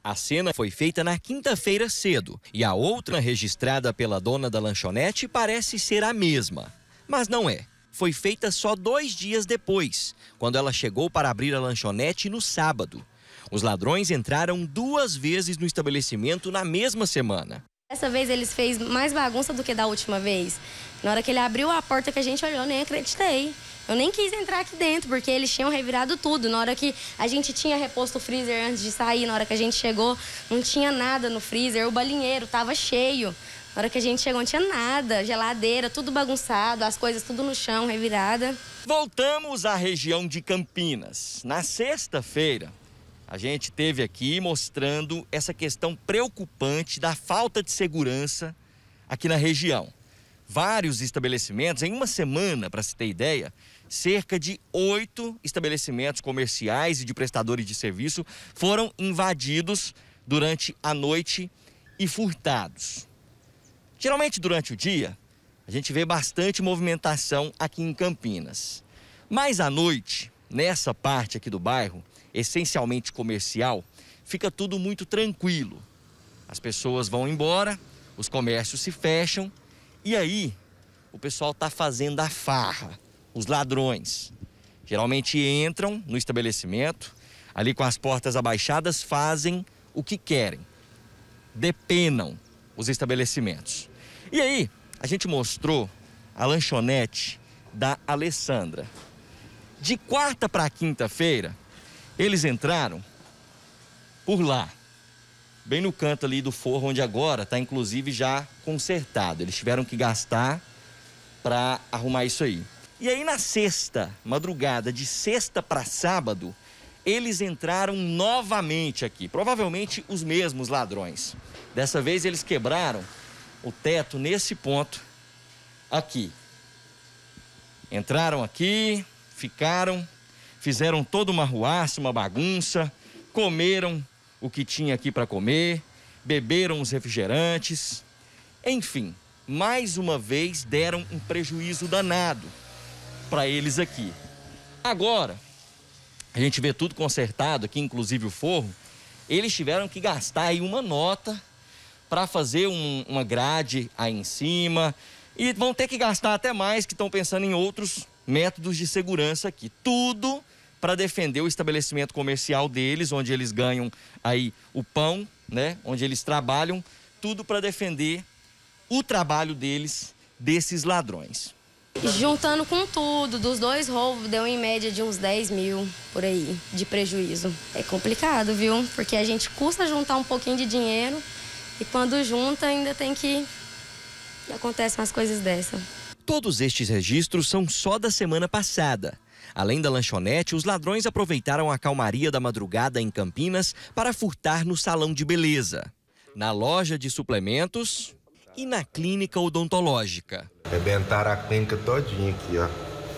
A cena foi feita na quinta-feira cedo e a outra registrada pela dona da lanchonete parece ser a mesma. Mas não é. Foi feita só 2 dias depois, quando ela chegou para abrir a lanchonete no sábado. Os ladrões entraram 2 vezes no estabelecimento na mesma semana. Dessa vez eles fez mais bagunça do que da última vez. Na hora que ele abriu a porta que a gente olhou, eu nem acreditei. Eu nem quis entrar aqui dentro, porque eles tinham revirado tudo. Na hora que a gente tinha reposto o freezer antes de sair, na hora que a gente chegou, não tinha nada no freezer. O balinheiro estava cheio. Na hora que a gente chegou, não tinha nada. Geladeira, tudo bagunçado, as coisas tudo no chão, revirada. Voltamos à região de Campinas. Na sexta-feira, a gente esteve aqui mostrando essa questão preocupante da falta de segurança aqui na região. Vários estabelecimentos, em uma semana, para se ter ideia, cerca de 8 estabelecimentos comerciais e de prestadores de serviço foram invadidos durante a noite e furtados. Geralmente, durante o dia, a gente vê bastante movimentação aqui em Campinas. Mas à noite, nessa parte aqui do bairro, essencialmente comercial, fica tudo muito tranquilo. As pessoas vão embora, os comércios se fecham e aí o pessoal está fazendo a farra. Os ladrões geralmente entram no estabelecimento, ali com as portas abaixadas, fazem o que querem, depenam os estabelecimentos. E aí a gente mostrou a lanchonete da Alessandra. De quarta para quinta-feira, eles entraram por lá, bem no canto ali do forro, onde agora está inclusive já consertado. Eles tiveram que gastar para arrumar isso aí. E aí na sexta, madrugada de sexta para sábado, eles entraram novamente aqui, provavelmente os mesmos ladrões. Dessa vez eles quebraram o teto nesse ponto aqui. Entraram aqui, ficaram, fizeram toda uma arruaça, uma bagunça, comeram o que tinha aqui para comer, beberam os refrigerantes. Enfim, mais uma vez deram um prejuízo danado para eles aqui. Agora, a gente vê tudo consertado aqui, inclusive o forro. Eles tiveram que gastar aí uma nota para fazer uma grade aí em cima e vão ter que gastar até mais, que estão pensando em outros métodos de segurança aqui. Tudo para defender o estabelecimento comercial deles, onde eles ganham aí o pão, né? Onde eles trabalham, tudo para defender o trabalho deles, desses ladrões. Juntando com tudo, dos 2 roubos, deu em média de uns 10 mil por aí de prejuízo. É complicado, viu? Porque a gente custa juntar um pouquinho de dinheiro e quando junta ainda tem que... acontecem umas coisas dessa. Todos estes registros são só da semana passada. Além da lanchonete, os ladrões aproveitaram a calmaria da madrugada em Campinas para furtar no salão de beleza, na loja de suplementos e na clínica odontológica. Arrebentaram a clínica todinha aqui, ó.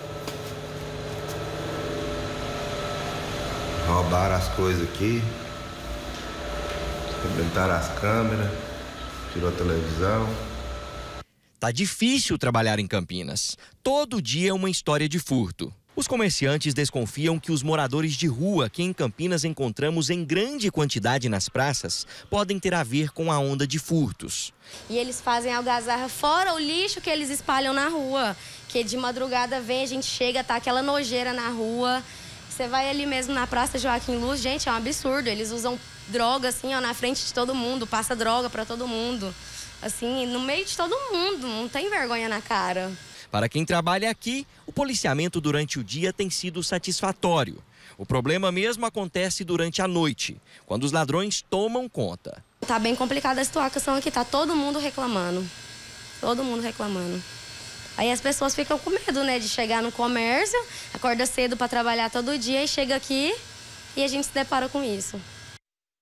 Roubaram as coisas aqui. Arrebentaram as câmeras. Tirou a televisão. Tá difícil trabalhar em Campinas. Todo dia é uma história de furto. Os comerciantes desconfiam que os moradores de rua que em Campinas encontramos em grande quantidade nas praças podem ter a ver com a onda de furtos. E eles fazem algazarra fora o lixo que eles espalham na rua. Que de madrugada vem, a gente chega, tá aquela nojeira na rua. Você vai ali mesmo na Praça Joaquim Luz, gente, é um absurdo. Eles usam droga assim, ó, na frente de todo mundo, passa droga pra todo mundo. Assim, no meio de todo mundo, não tem vergonha na cara. Para quem trabalha aqui, o policiamento durante o dia tem sido satisfatório. O problema mesmo acontece durante a noite, quando os ladrões tomam conta. Tá bem complicada a situação aqui, tá todo mundo reclamando. Todo mundo reclamando. Aí as pessoas ficam com medo, né, de chegar no comércio, acorda cedo para trabalhar todo dia e chega aqui e a gente se depara com isso.